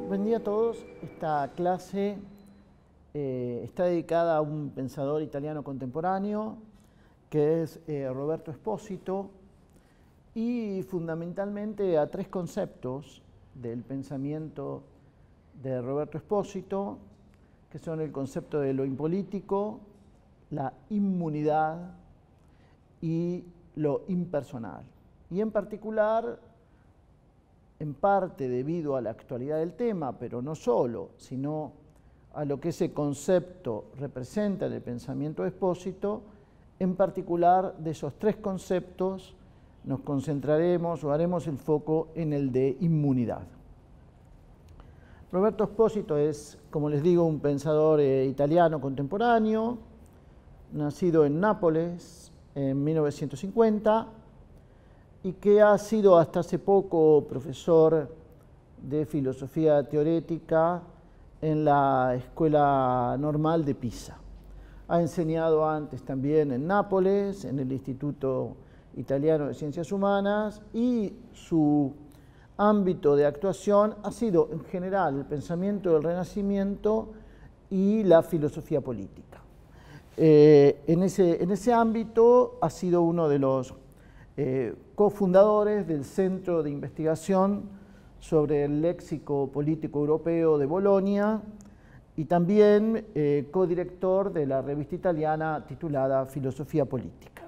Buen día a todos. Esta clase está dedicada a un pensador italiano contemporáneo que es Roberto Espósito y fundamentalmente a tres conceptos del pensamiento de Roberto Espósito, que son el concepto de lo impolítico, la inmunidad y lo impersonal. Y en particular, en parte debido a la actualidad del tema, pero no solo, sino a lo que ese concepto representa en el pensamiento de Espósito, en particular de esos tres conceptos nos concentraremos o haremos el foco en el de inmunidad. Roberto Espósito es, como les digo, un pensador italiano contemporáneo, nacido en Nápoles en 1950, y que ha sido hasta hace poco profesor de filosofía teorética en la Escuela Normal de Pisa. Ha enseñado antes también en Nápoles, en el Instituto Italiano de Ciencias Humanas, y su ámbito de actuación ha sido en general el pensamiento del Renacimiento y la filosofía política. En ese ámbito ha sido uno de los cofundadores del Centro de Investigación sobre el Léxico Político Europeo de Bolonia y también codirector de la revista italiana titulada Filosofía Política.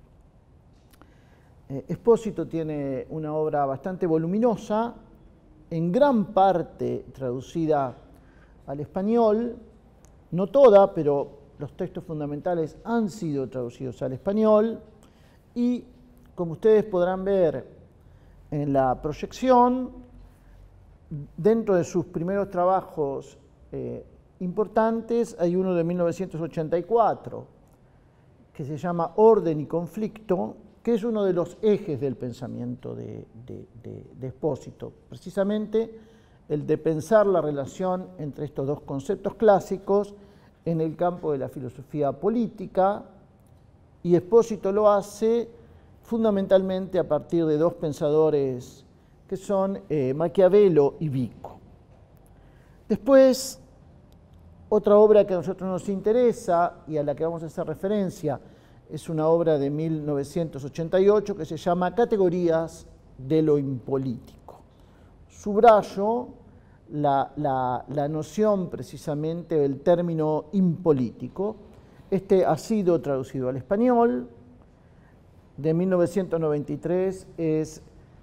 Espósito tiene una obra bastante voluminosa, en gran parte traducida al español, no toda, pero los textos fundamentales han sido traducidos al español y, como ustedes podrán ver en la proyección, dentro de sus primeros trabajos importantes hay uno de 1984 que se llama Orden y Conflicto, que es uno de los ejes del pensamiento de Espósito, precisamente el de pensar la relación entre estos dos conceptos clásicos en el campo de la filosofía política, y Espósito lo hace fundamentalmente a partir de dos pensadores que son Maquiavelo y Vico. Después, otra obra que a nosotros nos interesa y a la que vamos a hacer referencia es una obra de 1988 que se llama Categorías de lo impolítico. Subrayo la noción precisamente del término impolítico. Este ha sido traducido al español. De 1993 es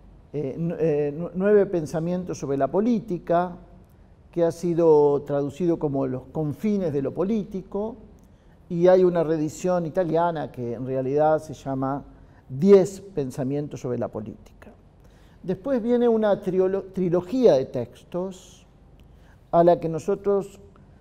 9 pensamientos sobre la política, que ha sido traducido como Los confines de lo político, y hay una reedición italiana que en realidad se llama 10 pensamientos sobre la política. Después viene una trilogía de textos a la que nosotros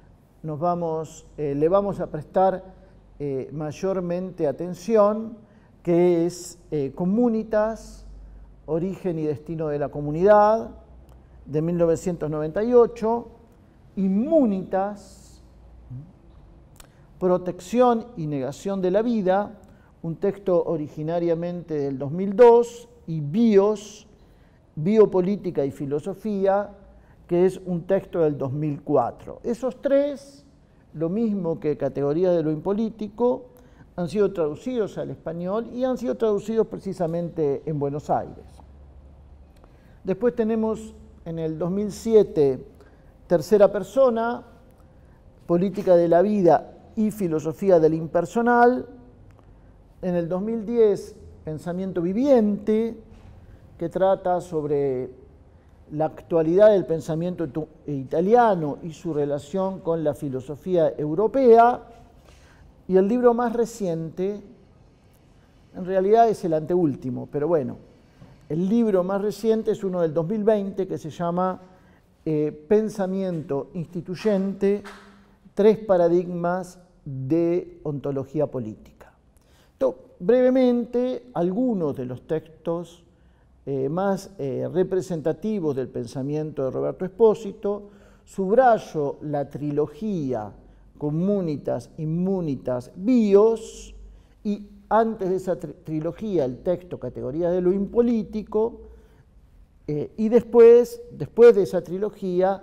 le vamos a prestar mayormente atención, que es Comunitas, Origen y Destino de la Comunidad, de 1998, Immunitas, Protección y Negación de la Vida, un texto originariamente del 2002, y Bios, Biopolítica y Filosofía, que es un texto del 2004. Esos tres, lo mismo que Categorías de lo impolítico, han sido traducidos al español y han sido traducidos precisamente en Buenos Aires. Después tenemos en el 2007 Tercera Persona, Política de la Vida y Filosofía del Impersonal. En el 2010 Pensamiento Viviente, que trata sobre la actualidad del pensamiento italiano y su relación con la filosofía europea. Y el libro más reciente, en realidad es el anteúltimo, pero bueno, el libro más reciente es uno del 2020 que se llama Pensamiento Instituyente, 3 paradigmas de ontología política. Entonces, brevemente, algunos de los textos más representativos del pensamiento de Roberto Espósito. Subrayo la trilogía Comunitas, Immunitas, Bios, y antes de esa trilogía el texto Categorías de lo impolítico, y después de esa trilogía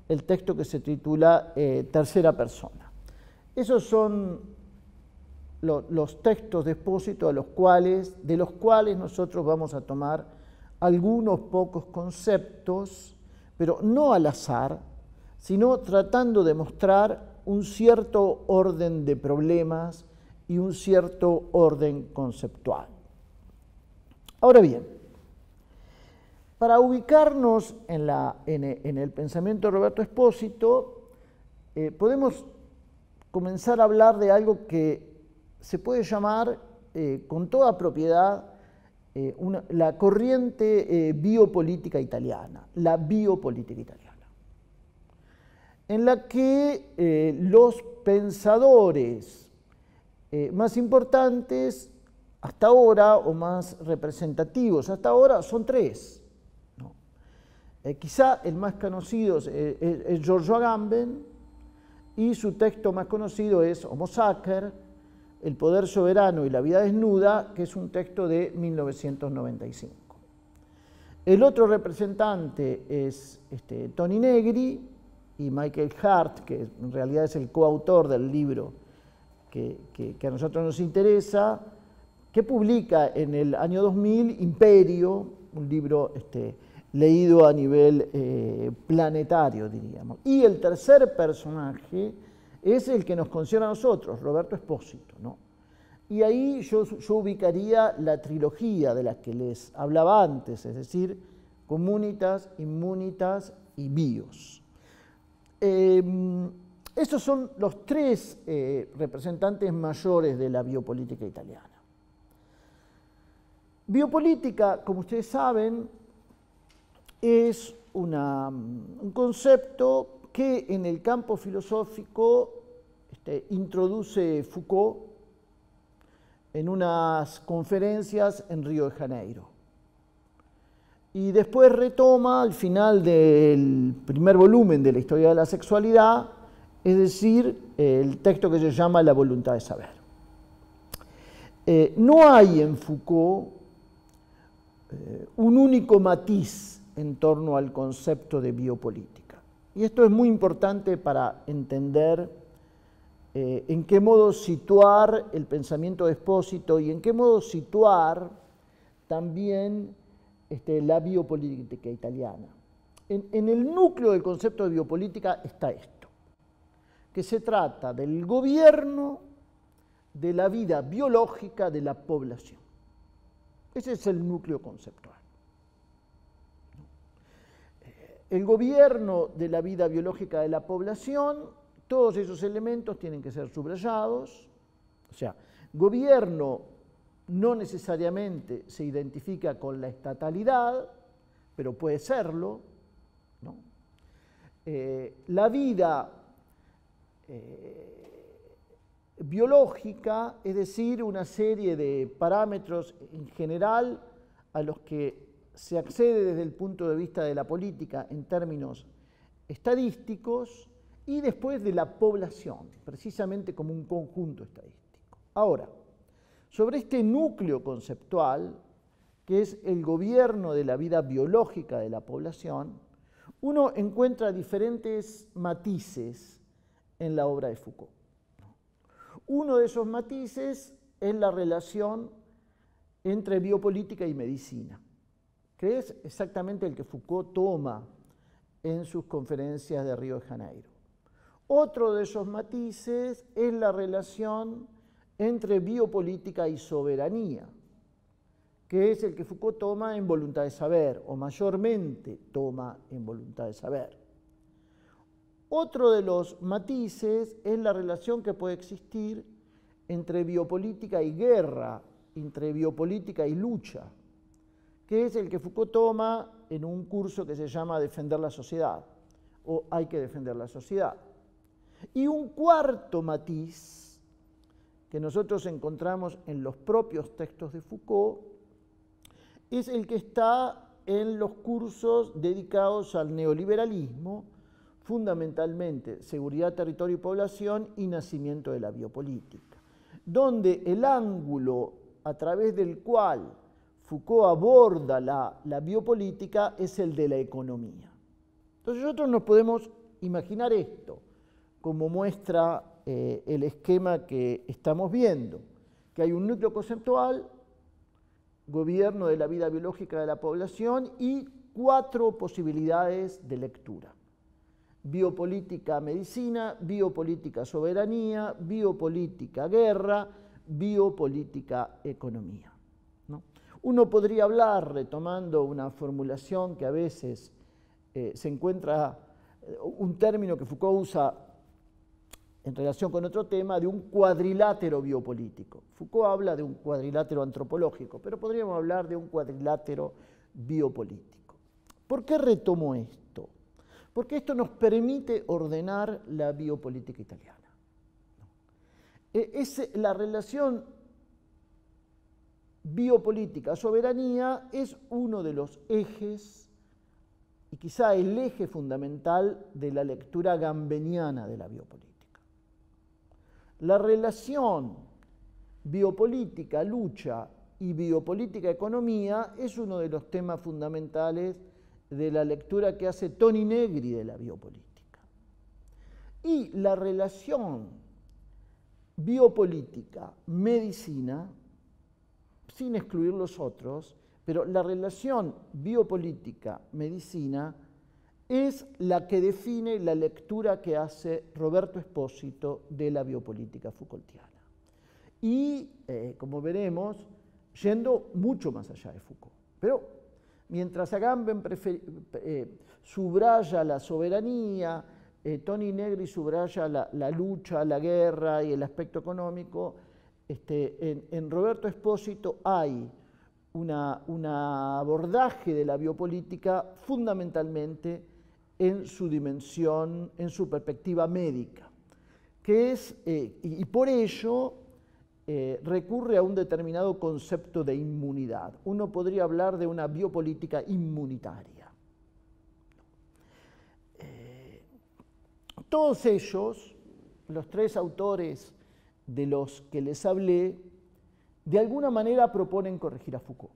el texto que se titula Tercera Persona. Esos son los textos de Espósito de los cuales nosotros vamos a tomar algunos pocos conceptos, pero no al azar, sino tratando de mostrar un cierto orden de problemas y un cierto orden conceptual. Ahora bien, para ubicarnos en el pensamiento de Roberto Espósito, podemos comenzar a hablar de algo que se puede llamar con toda propiedad la corriente biopolítica italiana, la biopolítica italiana, en la que los pensadores más importantes hasta ahora, o más representativos hasta ahora, son tres. ¿No? Quizá el más conocido es Giorgio Agamben, y su texto más conocido es Homo Sacer, El poder soberano y la vida desnuda, que es un texto de 1995. El otro representante es Toni Negri y Michael Hart, que en realidad es el coautor del libro que a nosotros nos interesa, que publica en el año 2000 Imperio, un libro leído a nivel planetario, diríamos. Y el tercer personaje es el que nos concierne a nosotros, Roberto Espósito, ¿no? Y ahí yo ubicaría la trilogía de la que les hablaba antes, es decir, Communitas, Immunitas y Bios. Estos son los tres representantes mayores de la biopolítica italiana. Biopolítica, como ustedes saben, es un concepto que en el campo filosófico introduce Foucault en unas conferencias en Río de Janeiro. Y después retoma al final del primer volumen de la historia de la sexualidad, es decir, el texto que se llama La voluntad de saber. No hay en Foucault un único matiz en torno al concepto de biopolítica. Y esto es muy importante para entender en qué modo situar el pensamiento de Espósito y en qué modo situar también la biopolítica italiana. En el núcleo del concepto de biopolítica está esto, que se trata del gobierno de la vida biológica de la población. Ese es el núcleo conceptual. El gobierno de la vida biológica de la población, todos esos elementos tienen que ser subrayados. O sea, gobierno no necesariamente se identifica con la estatalidad, pero puede serlo, ¿no? La vida biológica, es decir, una serie de parámetros en general a los que se accede desde el punto de vista de la política en términos estadísticos, y después de la población, precisamente como un conjunto estadístico. Ahora, sobre este núcleo conceptual, que es el gobierno de la vida biológica de la población, uno encuentra diferentes matices en la obra de Foucault. Uno de esos matices es la relación entre biopolítica y medicina, que es exactamente el que Foucault toma en sus conferencias de Río de Janeiro. Otro de esos matices es la relación entre biopolítica y soberanía, que es el que Foucault toma en Voluntad de saber, o mayormente toma en Voluntad de saber. Otro de los matices es la relación que puede existir entre biopolítica y guerra, entre biopolítica y lucha, que es el que Foucault toma en un curso que se llama Defender la sociedad, o Hay que defender la sociedad. Y un cuarto matiz que nosotros encontramos en los propios textos de Foucault es el que está en los cursos dedicados al neoliberalismo, fundamentalmente seguridad, territorio y población y nacimiento de la biopolítica, donde el ángulo a través del cual Foucault aborda la biopolítica es el de la economía. Entonces nosotros nos podemos imaginar esto como muestra el esquema que estamos viendo, que hay un núcleo conceptual, gobierno de la vida biológica de la población y 4 posibilidades de lectura: biopolítica medicina, biopolítica soberanía, biopolítica guerra, biopolítica economía, ¿no? Uno podría hablar, retomando una formulación que a veces se encuentra, un término que Foucault usa en relación con otro tema, de un cuadrilátero biopolítico. Foucault habla de un cuadrilátero antropológico, pero podríamos hablar de un cuadrilátero biopolítico. ¿Por qué retomo esto? Porque esto nos permite ordenar la biopolítica italiana. La relación biopolítica-soberanía es uno de los ejes, y quizá el eje fundamental, de la lectura gambeniana de la biopolítica. La relación biopolítica-lucha y biopolítica-economía es uno de los temas fundamentales de la lectura que hace Toni Negri de la biopolítica. Y la relación biopolítica-medicina, sin excluir los otros, pero la relación biopolítica-medicina es la que define la lectura que hace Roberto Espósito de la biopolítica Foucaultiana. Y, como veremos, yendo mucho más allá de Foucault. Pero mientras Agamben subraya la soberanía, Toni Negri subraya la lucha, la guerra y el aspecto económico, en Roberto Espósito hay un abordaje de la biopolítica fundamentalmente en su dimensión, en su perspectiva médica, que es, y por ello recurre a un determinado concepto de inmunidad. Uno podría hablar de una biopolítica inmunitaria. Todos ellos, los 3 autores de los que les hablé, de alguna manera proponen corregir a Foucault.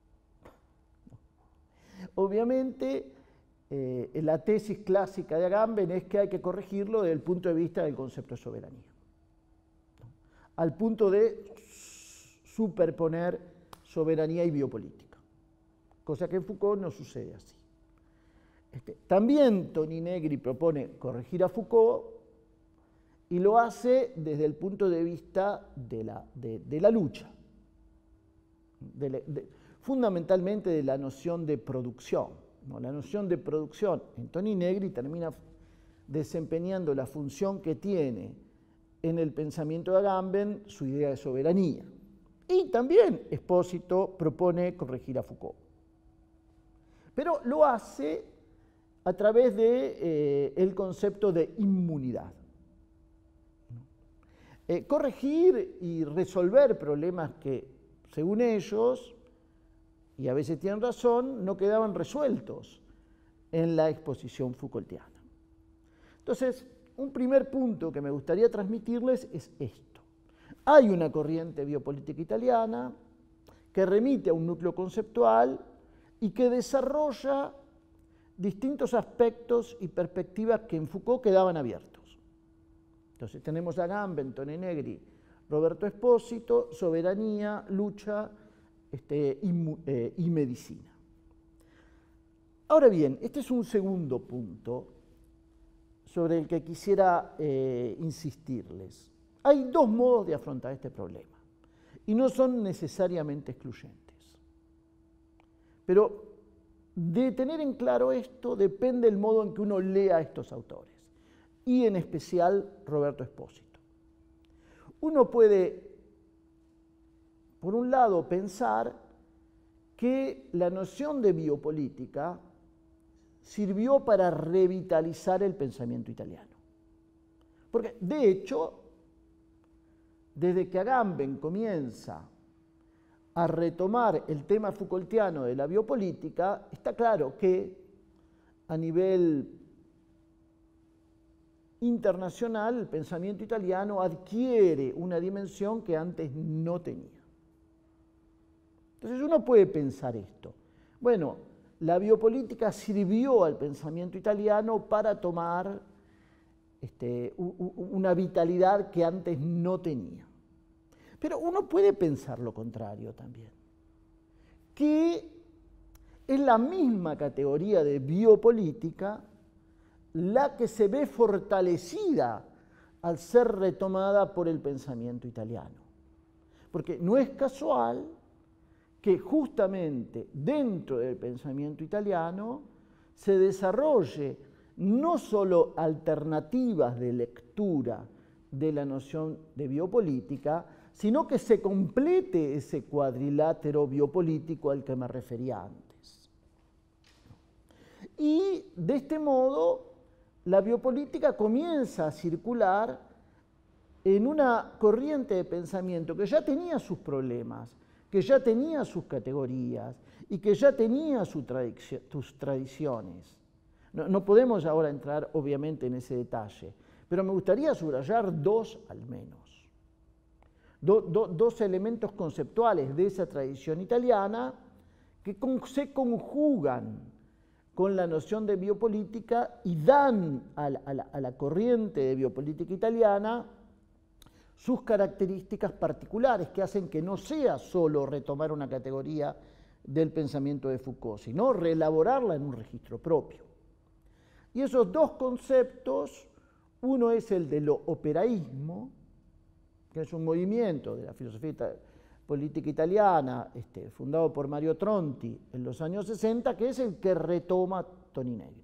Obviamente, la tesis clásica de Agamben es que hay que corregirlo desde el punto de vista del concepto de soberanía, ¿no? Al punto de superponer soberanía y biopolítica, cosa que en Foucault no sucede así. También Toni Negri propone corregir a Foucault y lo hace desde el punto de vista de la lucha, fundamentalmente de la noción de producción. ¿No? La noción de producción en Toni Negri termina desempeñando la función que tiene en el pensamiento de Agamben su idea de soberanía. Y también Espósito propone corregir a Foucault. Pero lo hace a través del concepto de inmunidad. Corregir y resolver problemas que, según ellos, y a veces tienen razón, no quedaban resueltos en la exposición Foucaultiana. Entonces, un primer punto que me gustaría transmitirles es esto. Hay una corriente biopolítica italiana que remite a un núcleo conceptual y que desarrolla distintos aspectos y perspectivas que en Foucault quedaban abiertos. Entonces, tenemos a Agamben, Toni Negri, Roberto Espósito, soberanía, lucha, y medicina. Ahora bien, este es un segundo punto sobre el que quisiera insistirles. Hay 2 modos de afrontar este problema y no son necesariamente excluyentes. Pero de tener en claro esto depende el modo en que uno lea a estos autores y en especial Roberto Espósito. Uno puede, por un lado, pensar que la noción de biopolítica sirvió para revitalizar el pensamiento italiano. Porque, de hecho, desde que Agamben comienza a retomar el tema Foucaultiano de la biopolítica, está claro que a nivel internacional el pensamiento italiano adquiere una dimensión que antes no tenía. Entonces uno puede pensar esto. Bueno, la biopolítica sirvió al pensamiento italiano para tomar una vitalidad que antes no tenía. Pero uno puede pensar lo contrario también, que es la misma categoría de biopolítica la que se ve fortalecida al ser retomada por el pensamiento italiano. Porque no es casual que justamente dentro del pensamiento italiano se desarrolle no solo alternativas de lectura de la noción de biopolítica, sino que se complete ese cuadrilátero biopolítico al que me refería antes. Y de este modo, la biopolítica comienza a circular en una corriente de pensamiento que ya tenía sus problemas, que ya tenía sus categorías y que ya tenía sus tradiciones. No podemos ahora entrar, obviamente, en ese detalle, pero me gustaría subrayar dos al menos. Dos elementos conceptuales de esa tradición italiana que se conjugan con la noción de biopolítica y dan a la corriente de biopolítica italiana sus características particulares que hacen que no sea solo retomar una categoría del pensamiento de Foucault, sino reelaborarla en un registro propio. Y esos dos conceptos, uno es el de lo operaísmo, que es un movimiento de la filosofía política italiana, fundado por Mario Tronti en los años 60, que es el que retoma Toninegri.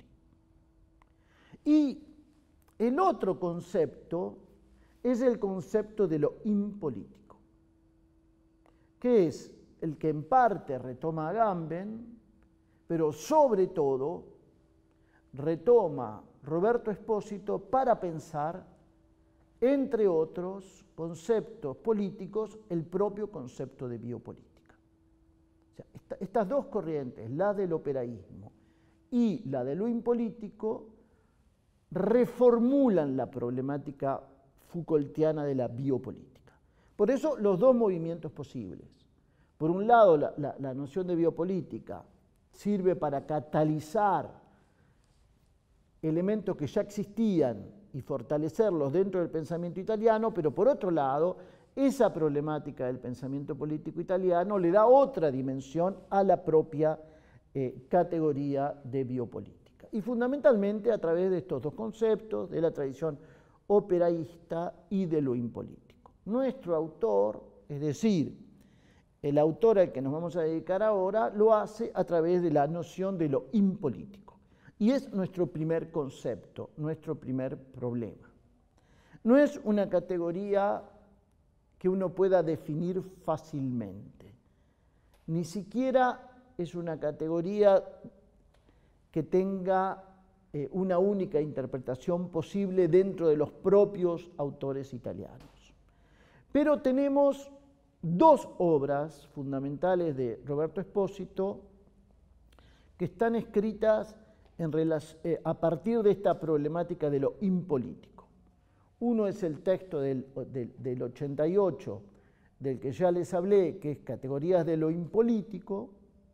Y el otro concepto es el concepto de lo impolítico, que es el que en parte retoma Agamben, pero sobre todo retoma Roberto Espósito para pensar, entre otros conceptos políticos, el propio concepto de biopolítica. O sea, estas dos corrientes, la del operaísmo y la de lo impolítico, reformulan la problemática Foucaultiana de la biopolítica. Por eso los dos movimientos posibles. Por un lado, la noción de biopolítica sirve para catalizar elementos que ya existían y fortalecerlos dentro del pensamiento italiano, pero por otro lado, esa problemática del pensamiento político italiano le da otra dimensión a la propia categoría de biopolítica. Y fundamentalmente a través de estos dos conceptos, de la tradición operaísta y de lo impolítico. Nuestro autor, es decir, el autor al que nos vamos a dedicar ahora, lo hace a través de la noción de lo impolítico. Y es nuestro primer concepto, nuestro primer problema. No es una categoría que uno pueda definir fácilmente. Ni siquiera es una categoría que tenga una única interpretación posible dentro de los propios autores italianos. Pero tenemos dos obras fundamentales de Roberto Espósito que están escritas a partir de esta problemática de lo impolítico. Uno es el texto del 88, del que ya les hablé, que es Categorías de lo impolítico,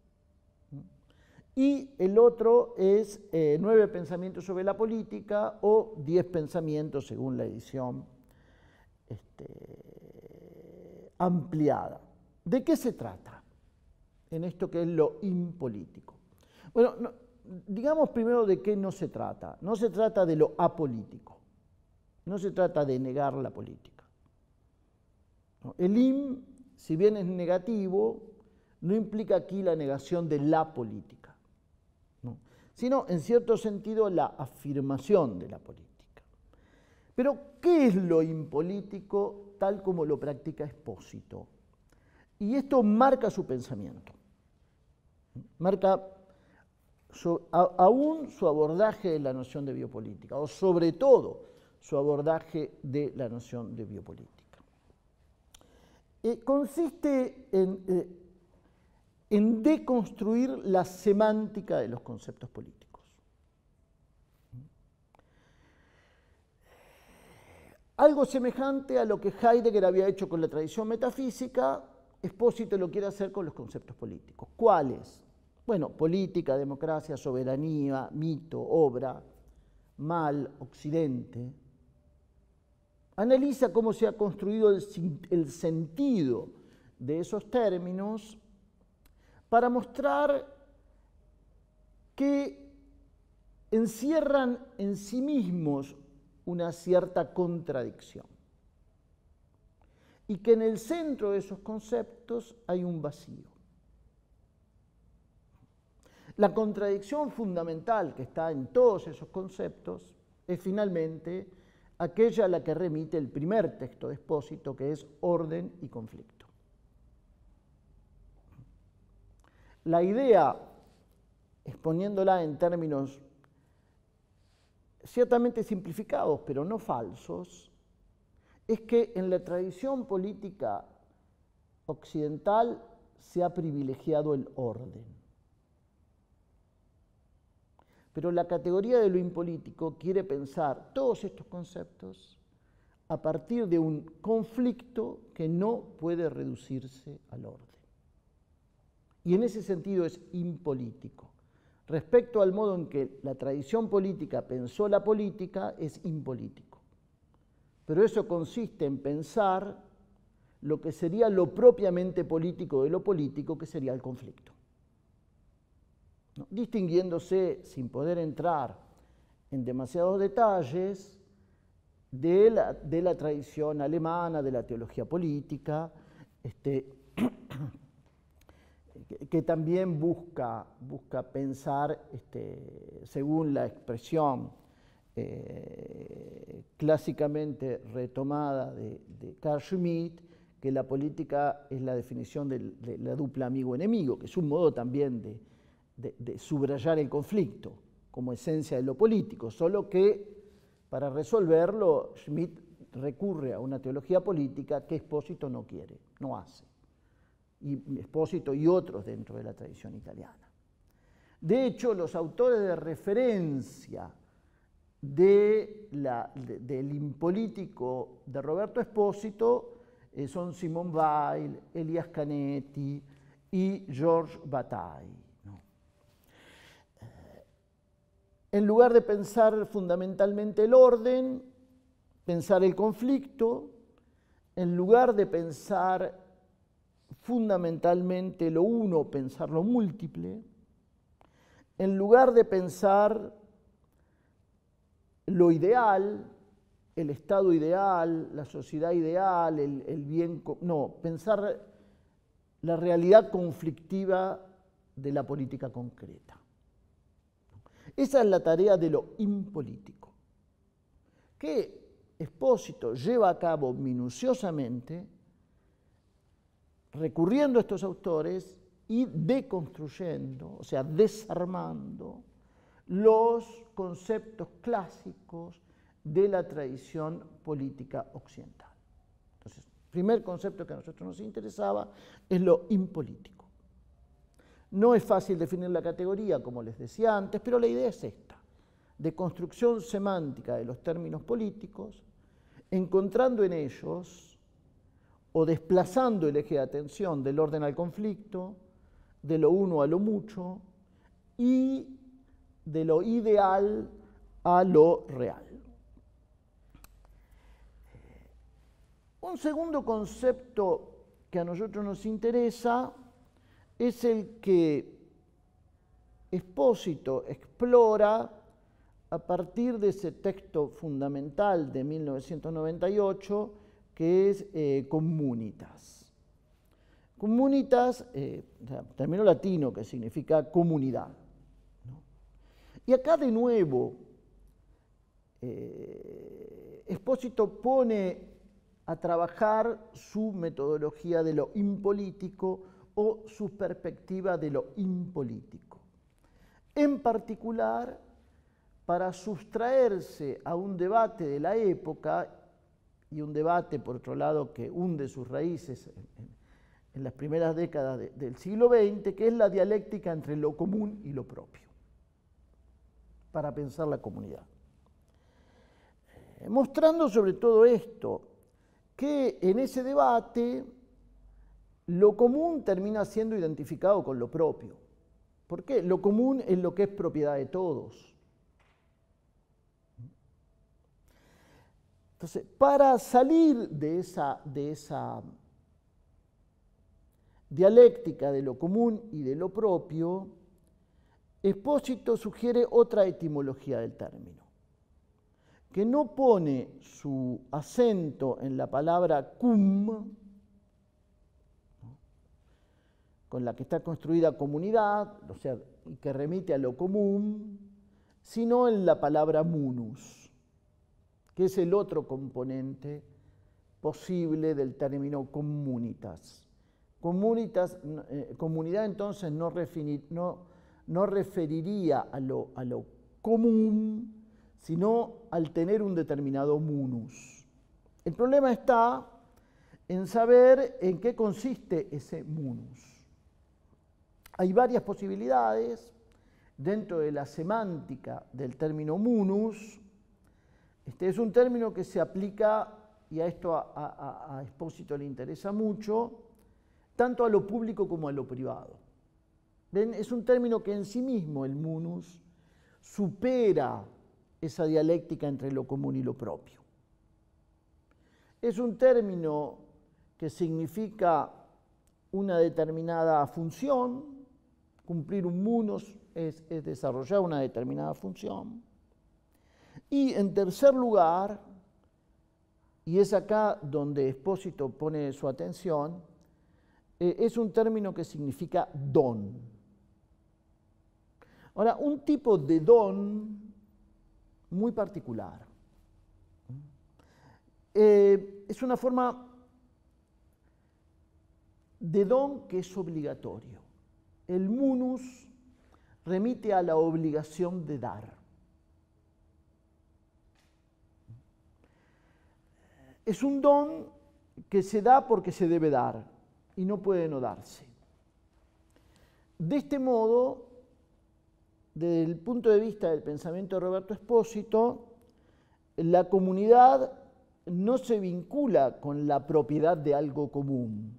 y el otro es 9 pensamientos sobre la política o 10 pensamientos según la edición ampliada. ¿De qué se trata en esto que es lo impolítico? Bueno, digamos primero de qué no se trata. No se trata de lo apolítico, no se trata de negar la política. El im, si bien es negativo, no implica aquí la negación de la política, ¿no? Sino, en cierto sentido, la afirmación de la política. Pero, ¿qué es lo impolítico tal como lo practica Espósito? Y esto marca su pensamiento, marca aún su abordaje de la noción de biopolítica, o sobre todo su abordaje de la noción de biopolítica. Consiste en deconstruir la semántica de los conceptos políticos. Algo semejante a lo que Heidegger había hecho con la tradición metafísica, Espósito lo quiere hacer con los conceptos políticos. ¿Cuáles? Bueno, política, democracia, soberanía, mito, obra, mal, occidente. analiza cómo se ha construido el sentido de esos términos para mostrar que encierran en sí mismos una cierta contradicción y que en el centro de esos conceptos hay un vacío. La contradicción fundamental que está en todos esos conceptos es finalmente aquella a la que remite el primer texto de Espósito, que es orden y conflicto. La idea, exponiéndola en términos ciertamente simplificados, pero no falsos, es que en la tradición política occidental se ha privilegiado el orden. Pero la categoría de lo impolítico quiere pensar todos estos conceptos a partir de un conflicto que no puede reducirse al orden. Y en ese sentido es impolítico. Respecto al modo en que la tradición política pensó la política, es impolítico. Pero eso consiste en pensar lo que sería lo propiamente político de lo político, que sería el conflicto. ¿No? Distinguiéndose, sin poder entrar en demasiados detalles, de la tradición alemana, de la teología política, que también busca pensar, según la expresión clásicamente retomada de Carl Schmitt, que la política es la definición de la dupla amigo-enemigo, que es un modo también de subrayar el conflicto como esencia de lo político, solo que para resolverlo Schmitt recurre a una teología política que Espósito no quiere, no hace, y Espósito y otros dentro de la tradición italiana. De hecho, los autores de referencia del impolítico de Roberto Espósito son Simone Weil, Elias Canetti y Georges Bataille. En lugar de pensar fundamentalmente el orden, pensar el conflicto, en lugar de pensar fundamentalmente lo uno, pensar lo múltiple, en lugar de pensar lo ideal, el estado ideal, la sociedad ideal, el bien, no, pensar la realidad conflictiva de la política concreta. Esa es la tarea de lo impolítico, que Espósito lleva a cabo minuciosamente, recurriendo a estos autores y deconstruyendo, o sea, desarmando los conceptos clásicos de la tradición política occidental. Entonces, el primer concepto que a nosotros nos interesaba es lo impolítico. No es fácil definir la categoría, como les decía antes, pero la idea es esta, de construcción semántica de los términos políticos, encontrando en ellos o desplazando el eje de atención del orden al conflicto, de lo uno a lo mucho y de lo ideal a lo real. Un segundo concepto que a nosotros nos interesa es el que Espósito explora a partir de ese texto fundamental de 1998 que es Communitas. Communitas, término latino que significa comunidad, ¿no? Y acá de nuevo Espósito pone a trabajar su metodología de lo impolítico o su perspectiva de lo impolítico. En particular, para sustraerse a un debate de la época, y un debate, por otro lado, que hunde sus raíces en las primeras décadas del siglo XX, que es la dialéctica entre lo común y lo propio, para pensar la comunidad. Mostrando sobre todo esto, que en ese debate lo común termina siendo identificado con lo propio. ¿Por qué? Lo común es lo que es propiedad de todos. Entonces, para salir de esa dialéctica de lo común y de lo propio, Espósito sugiere otra etimología del término, que no pone su acento en la palabra cum, con la que está construida comunidad, o sea, y que remite a lo común, sino en la palabra munus, que es el otro componente posible del término communitas. Comunidad entonces no referiría a lo común, sino al tener un determinado munus. El problema está en saber en qué consiste ese munus. Hay varias posibilidades dentro de la semántica del término munus. Este es un término que se aplica, y a esto a Espósito le interesa mucho, tanto a lo público como a lo privado. ¿Ven? Es un término que en sí mismo, el munus, supera esa dialéctica entre lo común y lo propio. Es un término que significa una determinada función. Cumplir un munus es desarrollar una determinada función. Y en tercer lugar, y es acá donde Espósito pone su atención, es un término que significa don. Ahora, un tipo de don muy particular. Es una forma de don que es obligatorio. El munus remite a la obligación de dar. Es un don que se da porque se debe dar y no puede no darse. De este modo, desde el punto de vista del pensamiento de Roberto Espósito, la comunidad no se vincula con la propiedad de algo común,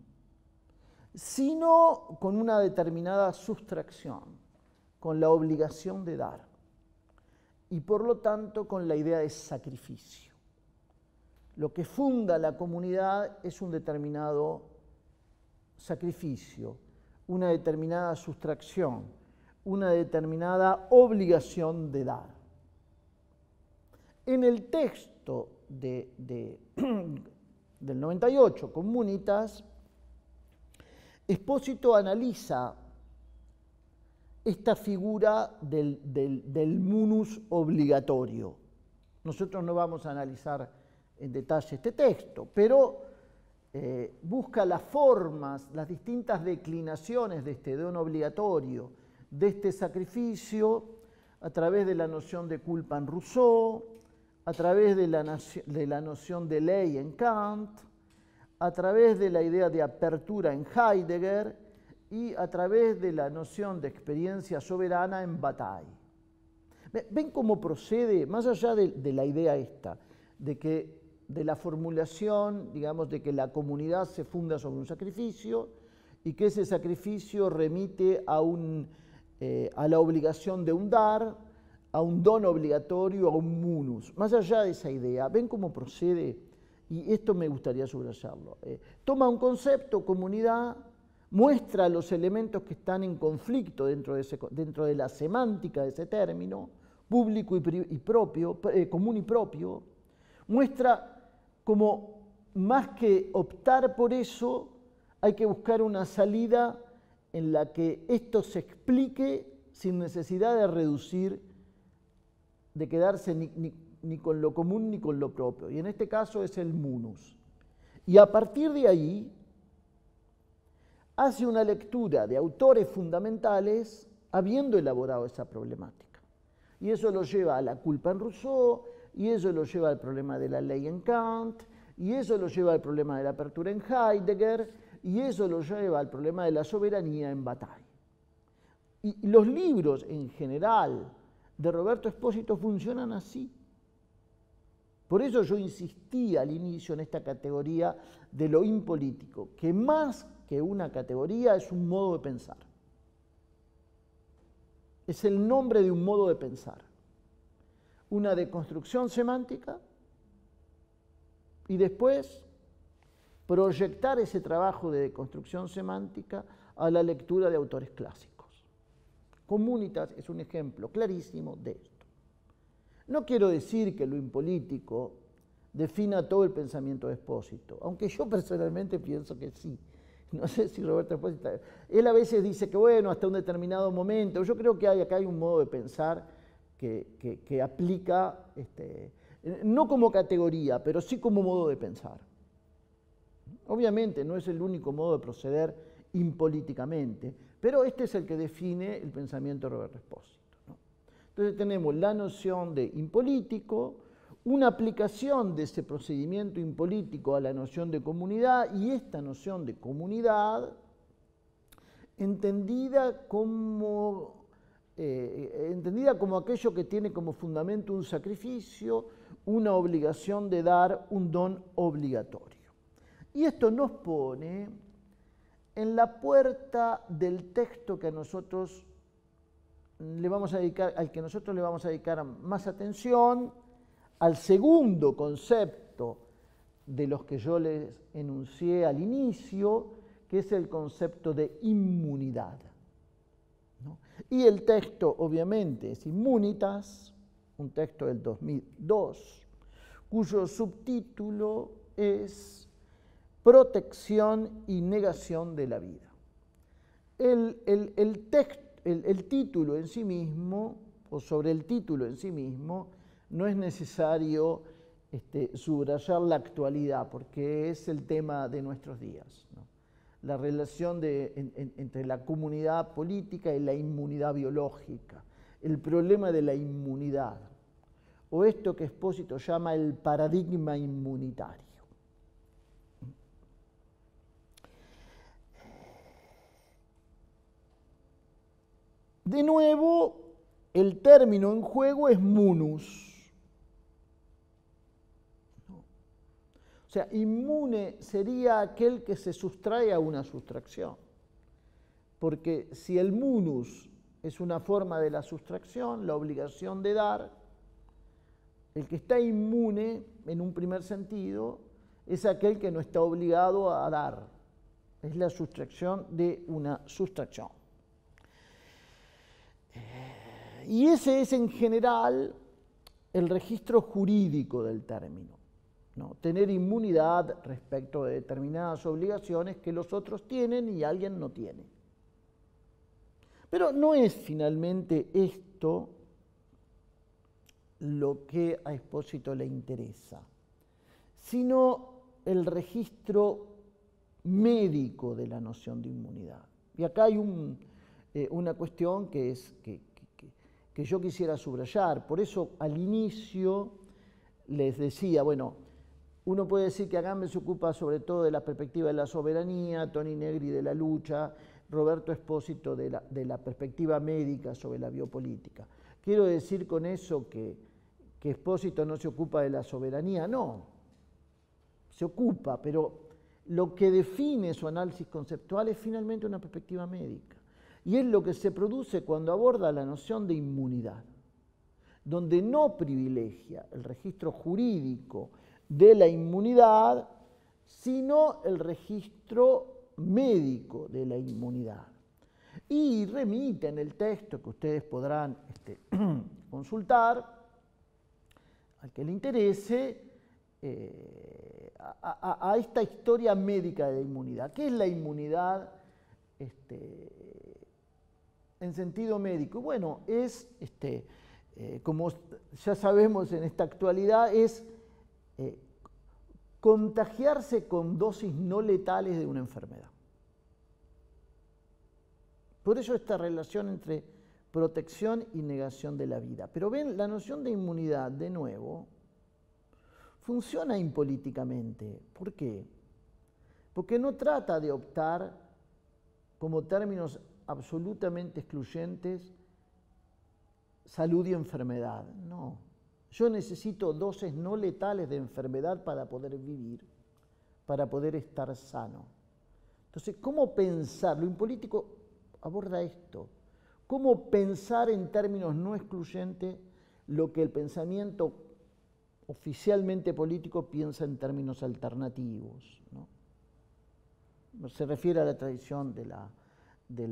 sino con una determinada sustracción, con la obligación de dar, y por lo tanto con la idea de sacrificio. Lo que funda la comunidad es un determinado sacrificio, una determinada sustracción, una determinada obligación de dar. En el texto del 98, Comunitas, Espósito analiza esta figura del munus obligatorio. Nosotros no vamos a analizar en detalle este texto, pero busca las formas, las distintas declinaciones de este don obligatorio, de este sacrificio, a través de la noción de culpa en Rousseau, a través de la noción de ley en Kant, a través de la idea de apertura en Heidegger y a través de la noción de experiencia soberana en Bataille. ¿Ven cómo procede, más allá de la idea esta, de la formulación, digamos, de que la comunidad se funda sobre un sacrificio y que ese sacrificio remite a la obligación de un dar, a un don obligatorio, a un munus? Más allá de esa idea, ¿ven cómo procede? Y esto me gustaría subrayarlo. Toma un concepto, comunidad, muestra los elementos que están en conflicto dentro de la semántica de ese término, público y propio, común y propio, muestra como más que optar por eso, hay que buscar una salida en la que esto se explique sin necesidad de reducir, de quedarse ni con lo común ni con lo propio. Y en este caso es el munus. Y a partir de ahí hace una lectura de autores fundamentales habiendo elaborado esa problemática. Y eso lo lleva a la culpa en Rousseau, y eso lo lleva al problema de la ley en Kant, y eso lo lleva al problema de la apertura en Heidegger, y eso lo lleva al problema de la soberanía en Bataille. Y los libros en general de Roberto Espósito funcionan así. Por eso yo insistí al inicio en esta categoría de lo impolítico, que más que una categoría es un modo de pensar. Es el nombre de un modo de pensar. Una deconstrucción semántica y después proyectar ese trabajo de deconstrucción semántica a la lectura de autores clásicos. Communitas es un ejemplo clarísimo de esto. No quiero decir que lo impolítico defina todo el pensamiento de Espósito, aunque yo personalmente pienso que sí. No sé si Roberto Espósito... Él a veces dice que, bueno, hasta un determinado momento. Yo creo que acá hay un modo de pensar que aplica, no como categoría, pero sí como modo de pensar. Obviamente no es el único modo de proceder impolíticamente, pero este es el que define el pensamiento de Roberto Espósito, ¿no? Entonces tenemos la noción de impolítico, una aplicación de ese procedimiento impolítico a la noción de comunidad, y esta noción de comunidad entendida como aquello que tiene como fundamento un sacrificio, una obligación de dar, un don obligatorio. Y esto nos pone en la puerta del texto que nosotros al que nosotros le vamos a dedicar más atención, al segundo concepto de los que yo les enuncié al inicio, que es el concepto de inmunidad, ¿no? Y el texto, obviamente, es Immunitas, un texto del 2002, cuyo subtítulo es Protección y negación de la vida. El título en sí mismo, o sobre el título en sí mismo, no es necesario subrayar la actualidad, porque es el tema de nuestros días, ¿no? La relación entre la comunidad política y la inmunidad biológica, el problema de la inmunidad, o esto que Espósito llama el paradigma inmunitario. De nuevo, el término en juego es munus. O sea, inmune sería aquel que se sustrae a una sustracción. Porque si el munus es una forma de la sustracción, la obligación de dar, el que está inmune, en un primer sentido, es aquel que no está obligado a dar. Es la sustracción de una sustracción. Y ese es en general el registro jurídico del término, ¿no? Tener inmunidad respecto de determinadas obligaciones que los otros tienen y alguien no tiene. Pero no es finalmente esto lo que a Espósito le interesa, sino el registro médico de la noción de inmunidad. Y acá hay una cuestión que yo quisiera subrayar. Por eso al inicio les decía, bueno, uno puede decir que Agamben se ocupa sobre todo de la perspectiva de la soberanía, Toni Negri de la lucha, Roberto Espósito de la perspectiva médica sobre la biopolítica. Quiero decir con eso que Espósito no se ocupa de la soberanía, no, se ocupa, pero lo que define su análisis conceptual es finalmente una perspectiva médica. Y es lo que se produce cuando aborda la noción de inmunidad, donde no privilegia el registro jurídico de la inmunidad, sino el registro médico de la inmunidad. Y remite en el texto que ustedes podrán consultar, al que le interese, a esta historia médica de la inmunidad. ¿Qué es la inmunidad en sentido médico? Bueno, es, como ya sabemos en esta actualidad, es contagiarse con dosis no letales de una enfermedad. Por eso esta relación entre protección y negación de la vida. Pero ven, la noción de inmunidad, de nuevo, funciona impolíticamente. ¿Por qué? Porque no trata de optar como términos absolutamente excluyentes salud y enfermedad. No. Yo necesito dosis no letales de enfermedad para poder vivir, para poder estar sano. Entonces, ¿cómo pensar? Lo impolítico aborda esto. ¿Cómo pensar en términos no excluyentes lo que el pensamiento oficialmente político piensa en términos alternativos, ¿no? Se refiere a la tradición de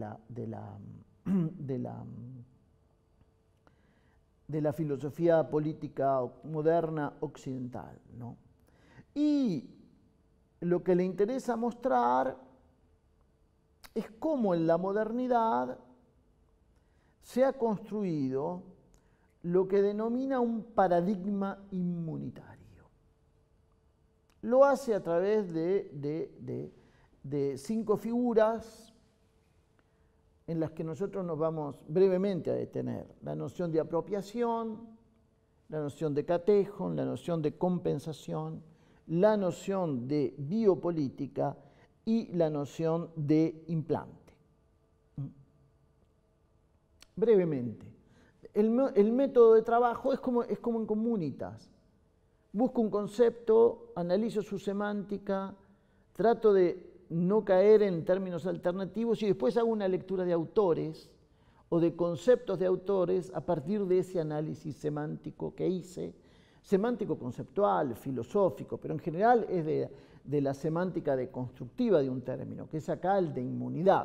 la filosofía política moderna occidental, ¿no? Y lo que le interesa mostrar es cómo en la modernidad se ha construido lo que denomina un paradigma inmunitario. Lo hace a través de 5 figuras en las que nosotros nos vamos brevemente a detener. La noción de apropiación, la noción de catejon, la noción de compensación, la noción de biopolítica y la noción de implante. Brevemente. El método de trabajo es como en Comunitas. Busco un concepto, analizo su semántica, trato de no caer en términos alternativos y después hago una lectura de autores o de conceptos de autores a partir de ese análisis semántico que hice, semántico conceptual, filosófico, pero en general es de la semántica deconstructiva de un término, que es acá el de inmunidad.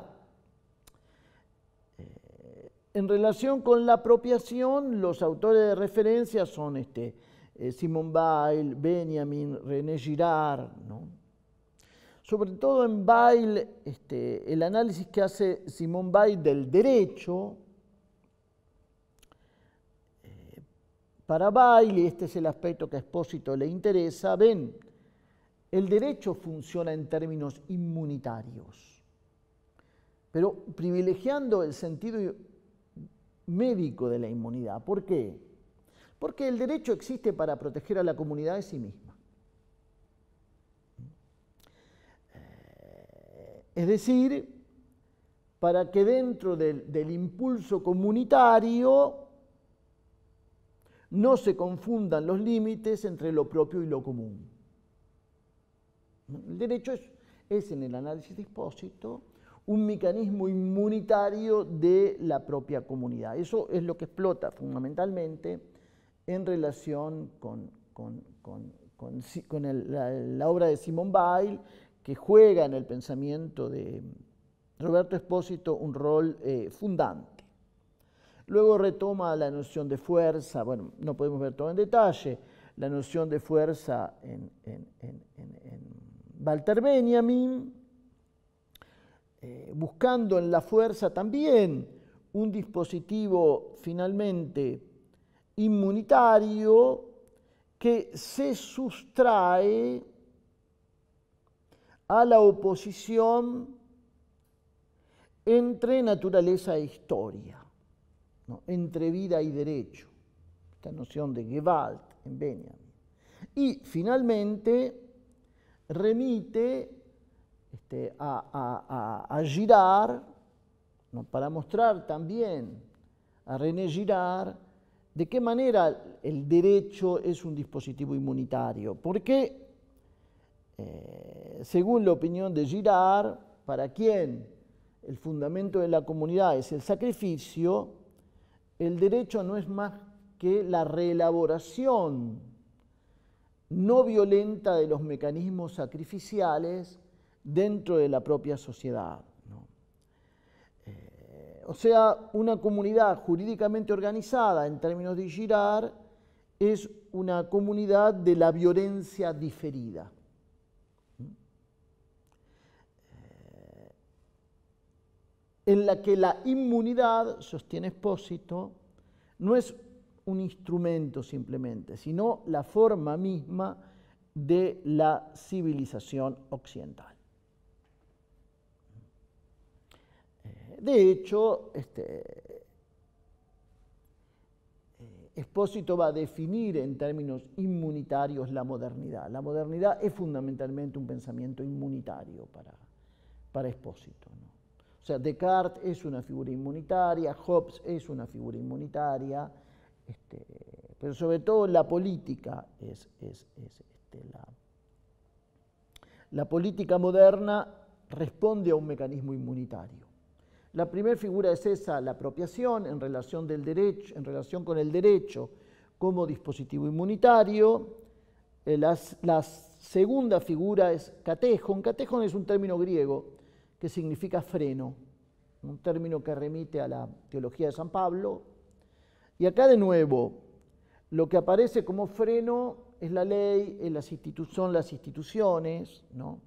En relación con la apropiación, los autores de referencia son Simone Weil, Benjamin, René Girard, ¿no? Sobre todo en Weil, el análisis que hace Simone Weil del derecho, para Weil, y este es el aspecto que a Espósito le interesa, ven, el derecho funciona en términos inmunitarios, pero privilegiando el sentido médico de la inmunidad. ¿Por qué? Porque el derecho existe para proteger a la comunidad de sí misma. Es decir, para que dentro del impulso comunitario no se confundan los límites entre lo propio y lo común. El derecho es en el análisis de Espósito un mecanismo inmunitario de la propia comunidad. Eso es lo que explota fundamentalmente en relación con la obra de Simone Weil, que juega en el pensamiento de Roberto Espósito un rol fundante. Luego retoma la noción de fuerza, bueno, no podemos ver todo en detalle, la noción de fuerza en Walter Benjamin, buscando en la fuerza también un dispositivo finalmente inmunitario que se sustrae a la oposición entre naturaleza e historia, ¿no? Entre vida y derecho, esta noción de Gewalt en Benjamin. Y finalmente remite a Girard, ¿no? Para mostrar también a René Girard de qué manera el derecho es un dispositivo inmunitario. Porque, según la opinión de Girard, para quien el fundamento de la comunidad es el sacrificio, el derecho no es más que la reelaboración no violenta de los mecanismos sacrificiales dentro de la propia sociedad, ¿no? O sea, una comunidad jurídicamente organizada, en términos de Girard, es una comunidad de la violencia diferida. En la que la inmunidad, sostiene Espósito, no es un instrumento simplemente, sino la forma misma de la civilización occidental. De hecho, Espósito va a definir en términos inmunitarios la modernidad. La modernidad es fundamentalmente un pensamiento inmunitario para Espósito, ¿no? O sea, Descartes es una figura inmunitaria, Hobbes es una figura inmunitaria, pero sobre todo la política la política moderna responde a un mecanismo inmunitario. La primera figura es esa, la apropiación en relación con el derecho como dispositivo inmunitario. La segunda figura es catejon. Catejon es un término griego que significa freno, un término que remite a la teología de San Pablo. Y acá de nuevo, lo que aparece como freno es la ley, son las instituciones, ¿no?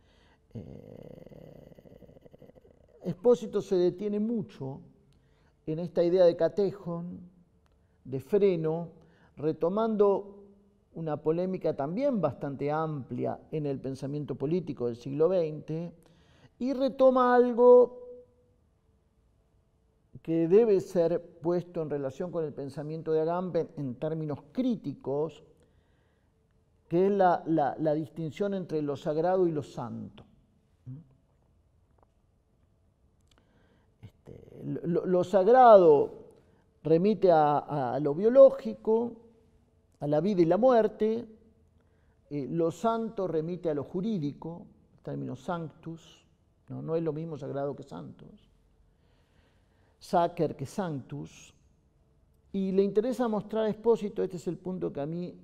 Espósito se detiene mucho en esta idea de catejon, de freno, retomando una polémica también bastante amplia en el pensamiento político del siglo XX, y retoma algo que debe ser puesto en relación con el pensamiento de Agamben en términos críticos, que es la distinción entre lo sagrado y lo santo. Lo sagrado remite a lo biológico, a la vida y la muerte. Lo santo remite a lo jurídico, el término sanctus, no es lo mismo sagrado que santos, sacer que sanctus. Y le interesa mostrar a Espósito, este es el punto que a mí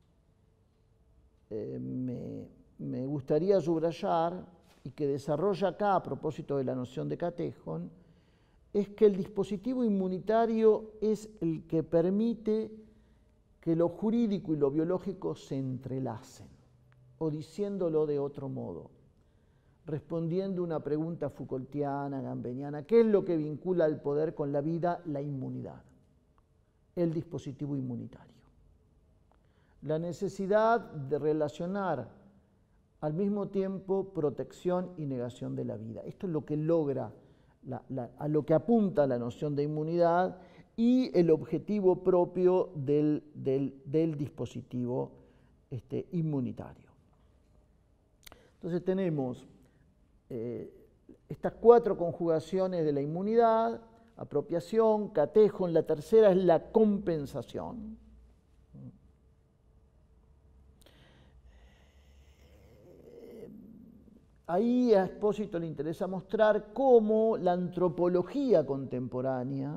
me gustaría subrayar y que desarrolla acá a propósito de la noción de catejon, es que el dispositivo inmunitario es el que permite que lo jurídico y lo biológico se entrelacen, o diciéndolo de otro modo, respondiendo una pregunta Foucaultiana, gambeniana, ¿qué es lo que vincula al poder con la vida? La inmunidad, el dispositivo inmunitario. La necesidad de relacionar al mismo tiempo protección y negación de la vida. Esto es lo que logra, a lo que apunta la noción de inmunidad y el objetivo propio del dispositivo inmunitario. Entonces tenemos estas 4 conjugaciones de la inmunidad: apropiación, catejon, la tercera es la compensación. Ahí a Espósito le interesa mostrar cómo la antropología contemporánea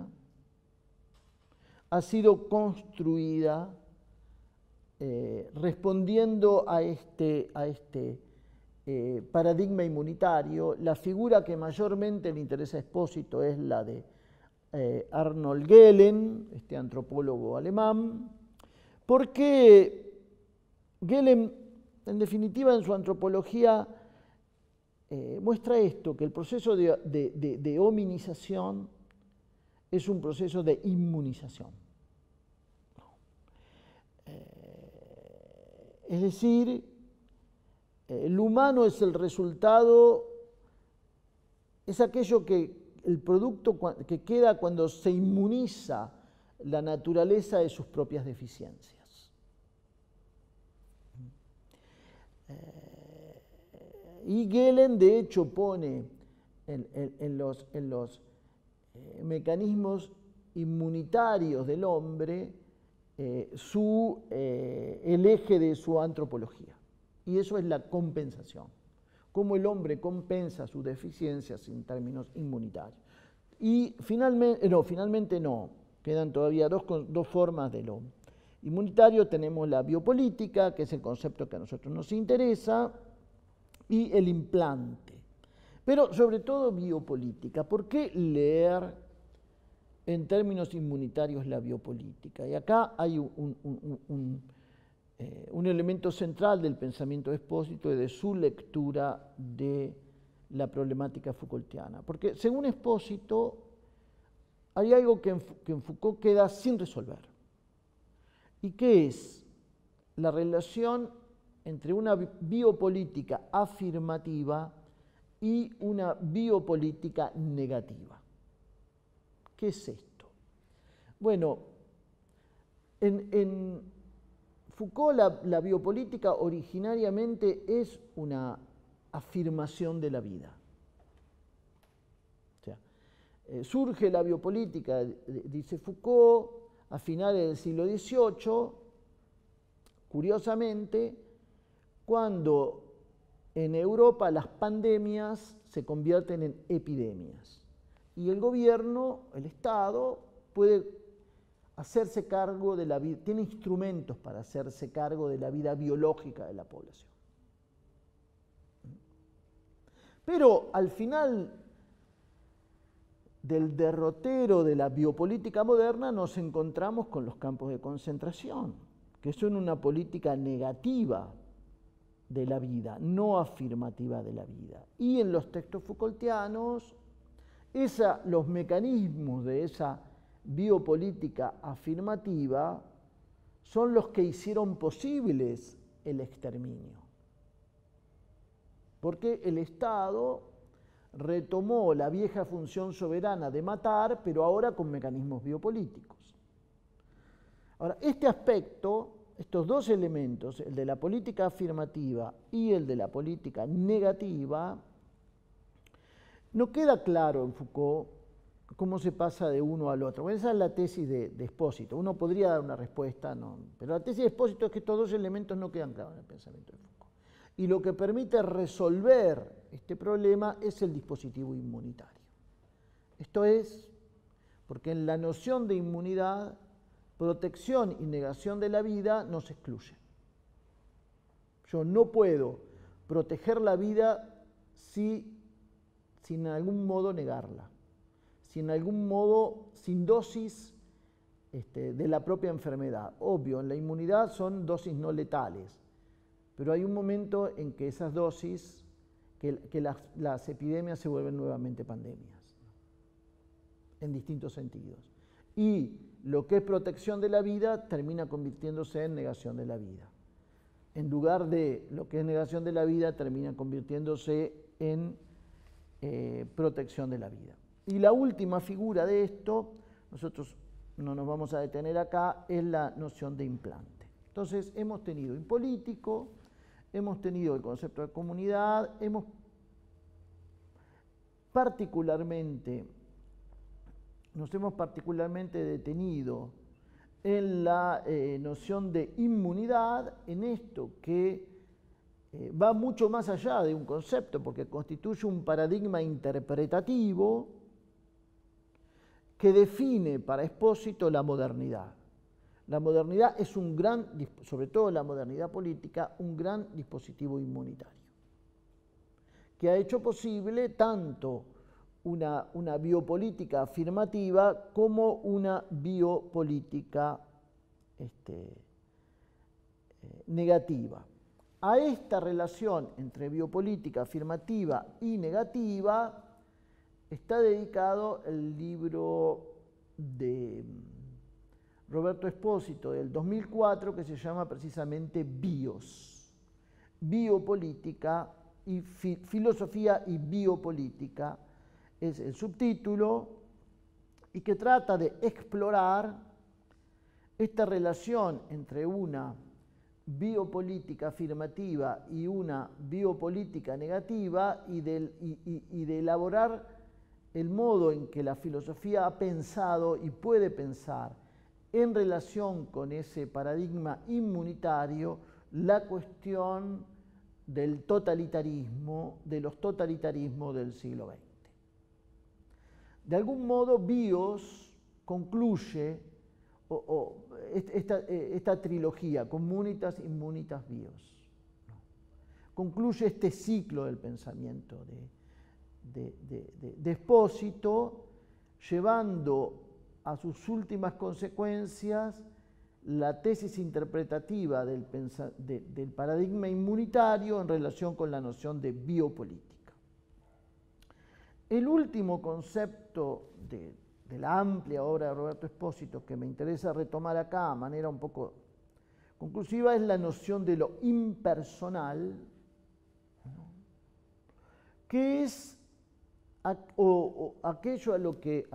ha sido construida respondiendo a este paradigma inmunitario. La figura que mayormente le interesa a Espósito es la de Arnold Gehlen, este antropólogo alemán, porque Gehlen, en definitiva, en su antropología, muestra esto, que el proceso de hominización es un proceso de inmunización. Es decir, el humano es el resultado, es aquello el producto que queda cuando se inmuniza la naturaleza de sus propias deficiencias. Y Gehlen, de hecho, pone en los mecanismos inmunitarios del hombre el eje de su antropología. Y eso es la compensación. Cómo el hombre compensa sus deficiencias en términos inmunitarios. Y finalmente no. Quedan todavía dos formas de lo inmunitario. Tenemos la biopolítica, que es el concepto que a nosotros nos interesa, y el implante. Pero sobre todo biopolítica. ¿Por qué leer en términos inmunitarios la biopolítica? Y acá hay un elemento central del pensamiento de Espósito y de su lectura de la problemática Foucaultiana. Porque según Espósito, hay algo que en Foucault queda sin resolver. ¿Y qué es? La relación entre una biopolítica afirmativa y una biopolítica negativa. ¿Qué es esto? Bueno, en Foucault la biopolítica originariamente es una afirmación de la vida. O sea, surge la biopolítica, dice Foucault, a finales del siglo XVIII, curiosamente, cuando en Europa las pandemias se convierten en epidemias y el gobierno, el Estado, puede hacerse cargo de la vida, tiene instrumentos para hacerse cargo de la vida biológica de la población. Pero al final del derrotero de la biopolítica moderna nos encontramos con los campos de concentración, que son una política negativa de la vida, no afirmativa de la vida. Y en los textos Foucaultianos, los mecanismos de esa biopolítica afirmativa son los que hicieron posibles el exterminio. Porque el Estado retomó la vieja función soberana de matar, pero ahora con mecanismos biopolíticos. Ahora, este aspecto, estos dos elementos, el de la política afirmativa y el de la política negativa, no queda claro en Foucault cómo se pasa de uno al otro. Bueno, esa es la tesis de Espósito. Uno podría dar una respuesta, no, pero la tesis de Espósito es que estos dos elementos no quedan claros en el pensamiento de Foucault. Y lo que permite resolver este problema es el dispositivo inmunitario. Esto es, porque en la noción de inmunidad, protección y negación de la vida no se excluyen. Yo no puedo proteger la vida sin en algún modo negarla, sin dosis de la propia enfermedad. Obvio, en la inmunidad son dosis no letales, pero hay un momento en que esas dosis, que las epidemias se vuelven nuevamente pandemias, en distintos sentidos. Y lo que es protección de la vida termina convirtiéndose en negación de la vida. En lugar de lo que es negación de la vida, termina convirtiéndose en protección de la vida. Y la última figura de esto, nosotros no nos vamos a detener acá, es la noción de implante. Entonces, hemos tenido impolítico, hemos tenido el concepto de comunidad, hemos nos hemos particularmente detenido en la noción de inmunidad, en esto que va mucho más allá de un concepto, porque constituye un paradigma interpretativo que define para Espósito la modernidad. La modernidad es sobre todo la modernidad política, un gran dispositivo inmunitario, que ha hecho posible tanto una biopolítica afirmativa como una biopolítica negativa. A esta relación entre biopolítica afirmativa y negativa está dedicado el libro de Roberto Espósito del 2004 que se llama precisamente BIOS, Biopolítica y Filosofía y Biopolítica, es el subtítulo, y que trata de explorar esta relación entre una biopolítica afirmativa y una biopolítica negativa y de elaborar el modo en que la filosofía ha pensado y puede pensar en relación con ese paradigma inmunitario la cuestión del totalitarismo, de los totalitarismos del siglo XX. De algún modo, BIOS concluye esta trilogía, Communitas, Immunitas, BIOS. Concluye este ciclo del pensamiento de Espósito, llevando a sus últimas consecuencias la tesis interpretativa del paradigma inmunitario en relación con la noción de biopolítica. El último concepto de la amplia obra de Roberto Espósito que me interesa retomar acá de manera un poco conclusiva es la noción de lo impersonal, ¿no?, que es aquello de lo que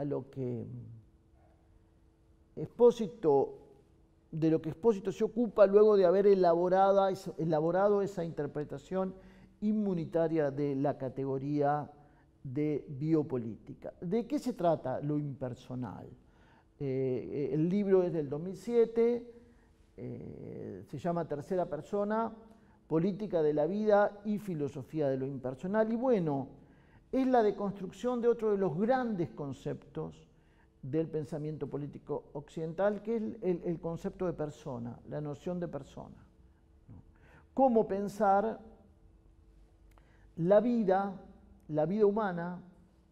Espósito se ocupa luego de haber elaborado esa interpretación inmunitaria de la categoría de biopolítica. ¿De qué se trata lo impersonal? El libro es del 2007, se llama Tercera Persona, Política de la Vida y Filosofía de lo Impersonal. Y bueno, es la deconstrucción de otro de los grandes conceptos del pensamiento político occidental, que es el concepto de persona, la noción de persona, ¿no? Cómo pensar la vida humana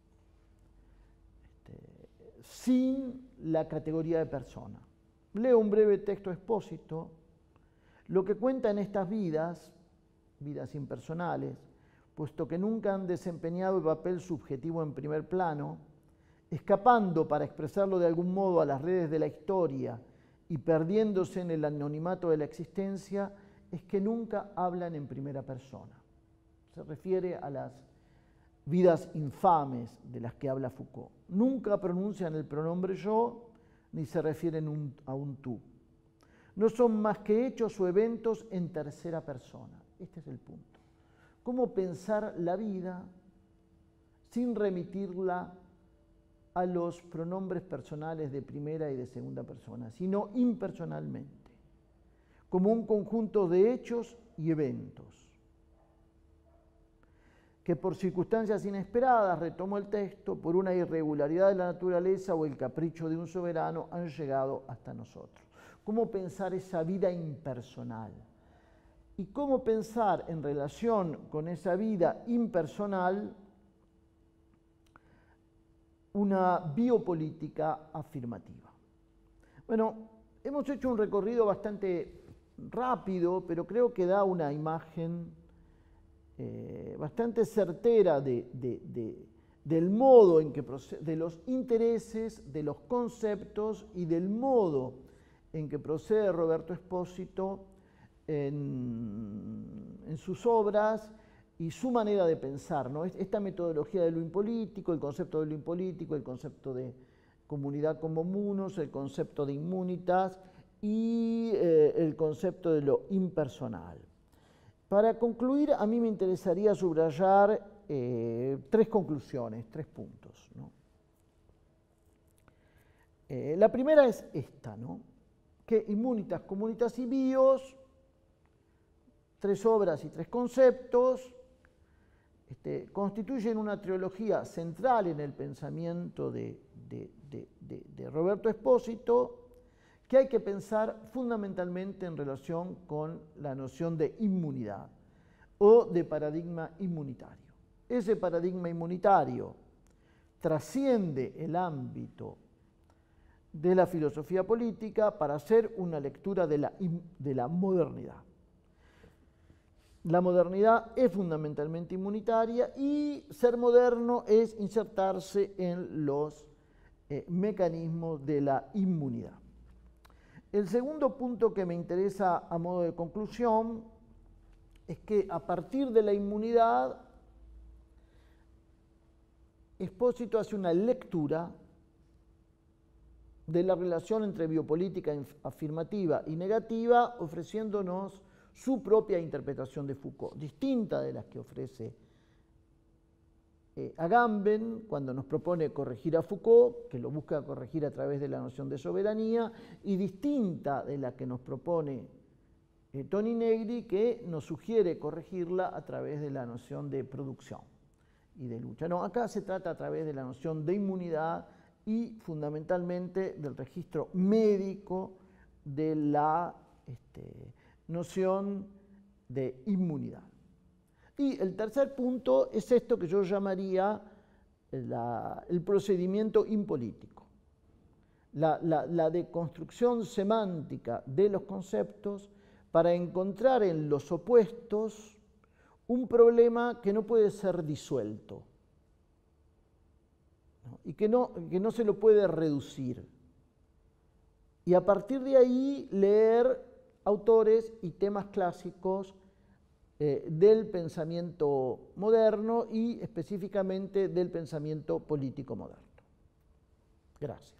sin la categoría de persona. Leo un breve texto expósito. Lo que cuentan estas vidas impersonales, puesto que nunca han desempeñado el papel subjetivo en primer plano, escapando para expresarlo de algún modo a las redes de la historia y perdiéndose en el anonimato de la existencia, es que nunca hablan en primera persona. Se refiere a las vidas infames de las que habla Foucault. Nunca pronuncian el pronombre yo, ni se refieren a un tú. No son más que hechos o eventos en tercera persona. Este es el punto. ¿Cómo pensar la vida sin remitirla a los pronombres personales de primera y de segunda persona, sino impersonalmente, como un conjunto de hechos y eventos que por circunstancias inesperadas, retomo el texto, por una irregularidad de la naturaleza o el capricho de un soberano, han llegado hasta nosotros? ¿Cómo pensar esa vida impersonal? Y cómo pensar en relación con esa vida impersonal una biopolítica afirmativa. Bueno, hemos hecho un recorrido bastante rápido, pero creo que da una imagen bastante certera del modo en que de los intereses, de los conceptos y del modo en que procede Roberto Espósito en sus obras y su manera de pensar, ¿no? Esta metodología de lo impolítico, el concepto de lo impolítico, el concepto de comunidad como munus, el concepto de immunitas y el concepto de lo impersonal. Para concluir, a mí me interesaría subrayar tres conclusiones, 3 puntos, ¿no? La primera es esta, ¿no? Que immunitas, comunitas y bios, 3 obras y 3 conceptos, constituyen una trilogía central en el pensamiento de Roberto Espósito, que hay que pensar fundamentalmente en relación con la noción de inmunidad o de paradigma inmunitario. Ese paradigma inmunitario trasciende el ámbito de la filosofía política para hacer una lectura de la modernidad. La modernidad es fundamentalmente inmunitaria y ser moderno es insertarse en los mecanismos de la inmunidad. El segundo punto que me interesa a modo de conclusión es que a partir de la inmunidad, Espósito hace una lectura de la relación entre biopolítica afirmativa y negativa, ofreciéndonos su propia interpretación de Foucault, distinta de las que ofrece Agamben cuando nos propone corregir a Foucault, que lo busca corregir a través de la noción de soberanía, y distinta de la que nos propone Toni Negri, que nos sugiere corregirla a través de la noción de producción y de lucha. No, acá se trata a través de la noción de inmunidad y fundamentalmente del registro médico de la noción de inmunidad. Y el tercer punto es esto que yo llamaría el procedimiento impolítico, la deconstrucción semántica de los conceptos para encontrar en los opuestos un problema que no puede ser disuelto, ¿no? Y que no se lo puede reducir. Y a partir de ahí leer autores y temas clásicos del pensamiento moderno y específicamente del pensamiento político moderno. Gracias.